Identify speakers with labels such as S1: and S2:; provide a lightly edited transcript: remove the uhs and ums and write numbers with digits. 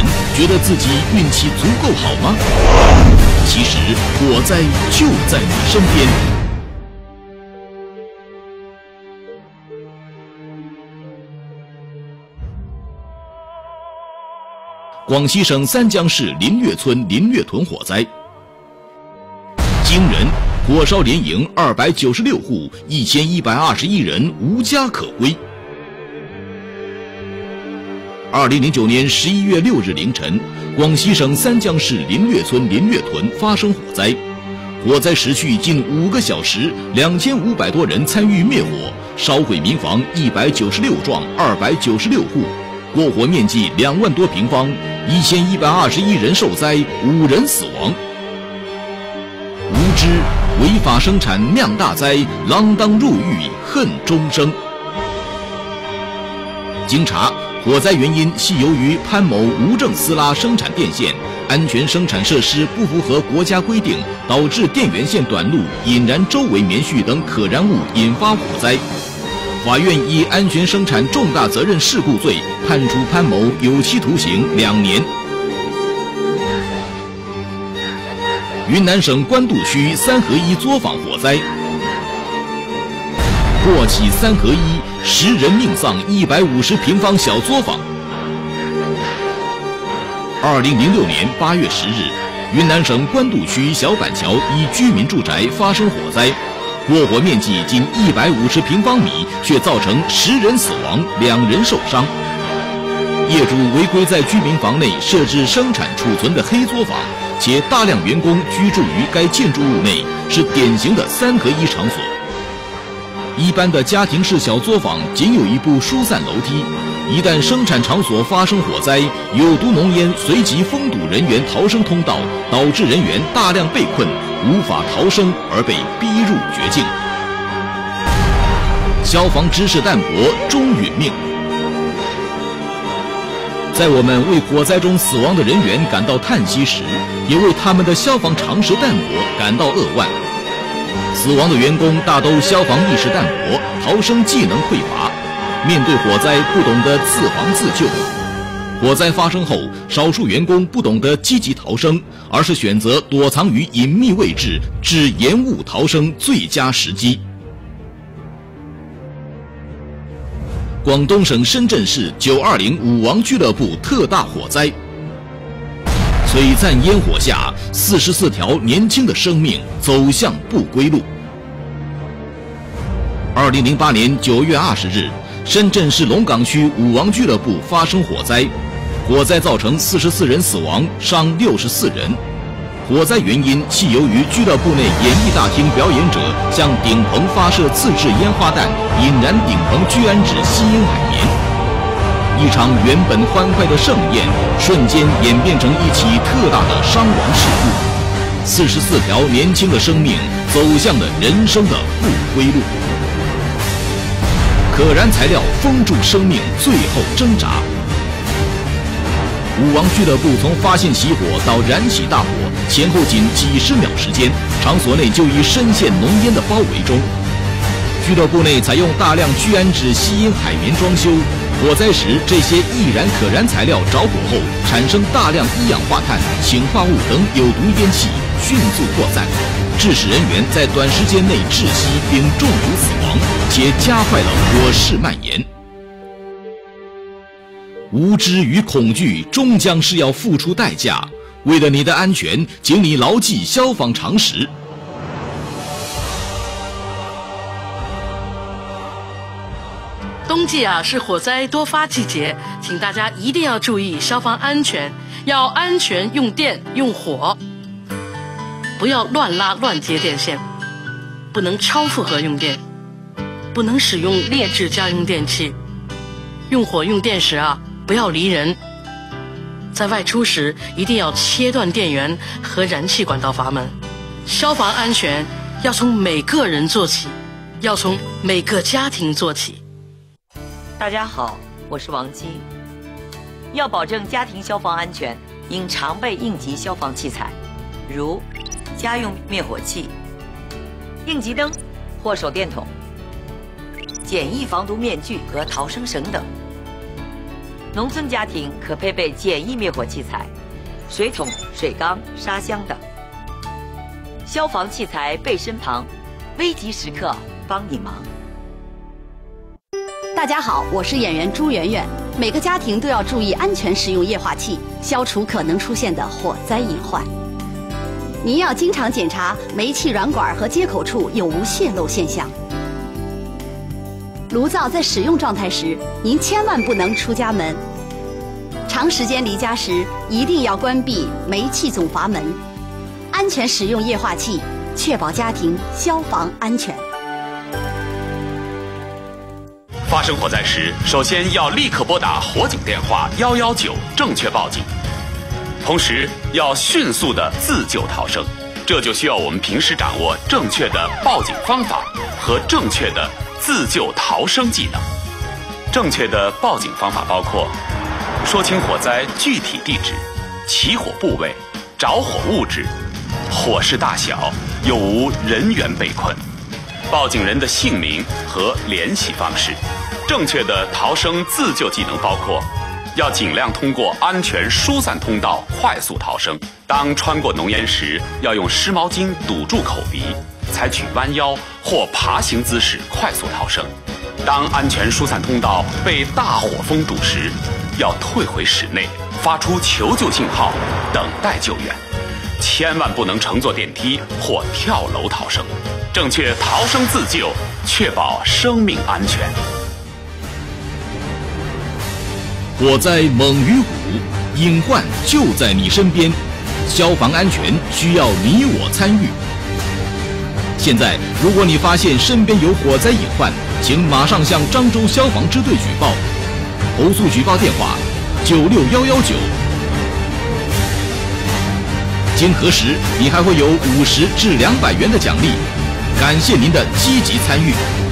S1: 觉得自己运气足够好吗？其实火灾就在你身边。广西省三江市林岳村林岳屯火灾，惊人，火烧连营296户，1121人无家可归。2009年11月6日凌晨，广西省三江市林岳村林岳屯发生火灾，火灾持续近5个小时，2500多人参与灭火，烧毁民房196幢，296户，过火面积2万多平方，1121人受灾，5人死亡。无知，违法生产酿大灾，锒铛入狱恨终生。经查，火灾原因系由于潘某无证私拉生产电线，安全生产设施不符合国家规定，导致电源线短路，引燃周围棉絮等可燃物，引发火灾。法院以安全生产重大责任事故罪判处潘某有期徒刑2年。云南省官渡区3合1作坊火灾，祸起3合1，10人命丧150平方小作坊。2006年8月10日，云南省官渡区小板桥一居民住宅发生火灾，过火面积仅150平方米，却造成10人死亡，2人受伤。业主违规在居民房内设置生产储存的黑作坊，且大量员工居住于该建筑物内，是典型的3合1场所。一般的家庭式小作坊仅有一部疏散楼梯，一旦生产场所发生火灾，有毒浓烟随即封堵人员逃生通道，导致人员大量被困，无法逃生而被逼入绝境。消防知识淡薄终殒命。在我们为火灾中死亡的人员感到叹息时，也为他们的消防常识淡薄感到扼腕。死亡的员工大都消防意识淡薄，逃生技能匮乏，面对火灾不懂得自防自救。火灾发生后，少数员工不懂得积极逃生，而是选择躲藏于隐秘位置，致延误逃生最佳时机。广东省深圳市920舞王俱乐部特大火灾，璀璨烟火下，44条年轻的生命走向不归路。2008年9月20日，深圳市龙岗区舞王俱乐部发生火灾，火灾造成44人死亡，伤64人。火灾原因系由于俱乐部内演艺大厅表演者向顶棚发射自制烟花弹，引燃顶棚聚氨酯吸烟海绵。一场原本欢快的盛宴，瞬间演变成一起特大的伤亡事故。44条年轻的生命走向了人生的不归路。可燃材料封住生命，最后挣扎。舞王俱乐部从发现起火到燃起大火，前后仅几十秒时间，场所内就已深陷浓烟的包围中。俱乐部内采用大量聚氨酯吸烟海绵装修，火灾时这些易燃可燃材料着火后产生大量一氧化碳、氰化物等有毒烟气，迅速扩散，致使人员在短时间内窒息并中毒死亡，且加快了火势蔓延。无知与恐惧终将是要付出代价，为了你的安全，请你牢记消防常识。
S2: 冬季是火灾多发季节，请大家一定要注意消防安全，要安全用电用火，不要乱拉乱接电线，不能超负荷用电，不能使用劣质家用电器，用火用电时不要离人，在外出时一定要切断电源和燃气管道阀门。消防安全要从每个人做起，要从每个家庭做起。
S3: 大家好，我是王姬。要保证家庭消防安全，应常备应急消防器材，如家用灭火器、应急灯或手电筒、简易防毒面具和逃生绳等。 农村家庭可配备简易灭火器材，水桶、水缸、沙箱等。消防器材备身旁，危急时刻帮你忙。
S4: 大家好，我是演员朱媛媛。每个家庭都要注意安全使用液化气，消除可能出现的火灾隐患。您要经常检查煤气软管和接口处有无泄漏现象。炉灶在使用状态时，您千万不能出家门。长时间离家时，一定要关闭煤气总阀门，安全使用液化气，确保家庭消防安全。
S5: 发生火灾时，首先要立刻拨打火警电话119，正确报警。同时要迅速的自救逃生，这就需要我们平时掌握正确的报警方法和正确的自救逃生技能。正确的报警方法包括：说清火灾具体地址、起火部位、着火物质、火势大小、有无人员被困、报警人的姓名和联系方式。正确的逃生自救技能包括：要尽量通过安全疏散通道快速逃生。当穿过浓烟时，要用湿毛巾堵住口鼻，采取弯腰或爬行姿势快速逃生。当安全疏散通道被大火封堵时，要退回室内，发出求救信号，等待救援。千万不能乘坐电梯或跳楼逃生。正确逃生自救，确保生命安全。
S1: 火灾猛于虎，隐患就在你身边，消防安全需要你我参与。现在，如果你发现身边有火灾隐患，请马上向漳州消防支队举报，投诉举报电话96119。经核实，你还会有50至200元的奖励。感谢您的积极参与。